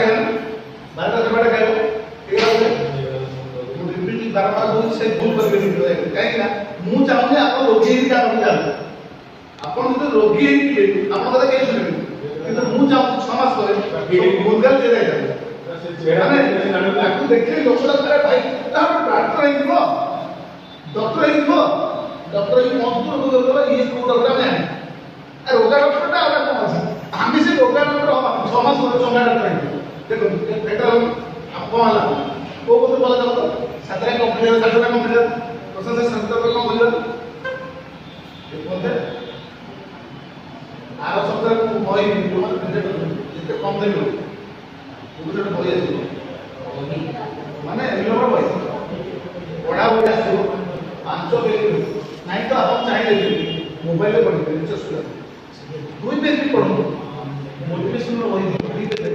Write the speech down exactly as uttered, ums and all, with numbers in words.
खाएगा ना बारह चपाटा खाएगा ठीक है मुझे रिपीट बारंबार बोल से भूल करके निकले कहीं ना मु चाहूँ आप रोगी ही क्या करना अपन जो रोगी ही अपन कदा कहीं सुने किंतु मु चाहूँ समाज करे गुलगल दे देगा माने ताकू देखले लोकला करे भाई ता डॉक्टर है दिबो डॉक्टर है दिबो डॉक्टर ही मजदूर को बोला ये को डॉक्टर नहीं है रोगा डॉक्टर ता आला कौन है हम भी से रोगा डॉक्टर हम समाज को चंगा डॉक्टर है देखो बेटा आपको वाला को को बोला जाता सातरा कंपनी सातरा कंपनी प्रोसेस संस्था को कौन बोला ये बोलते आरो सप्ताह को मोई जो मतलब प्रेजेंट जितने कम देलो उधर तो बोले माने एलोर बोले बड़ा बड़ा आसो पाँच सौ पेज नहीं तो आप चाहिए मोबाइल पे पढ़ते रिसर्च कर दुई पेज भी पढ़ो मोटिवेशनल वही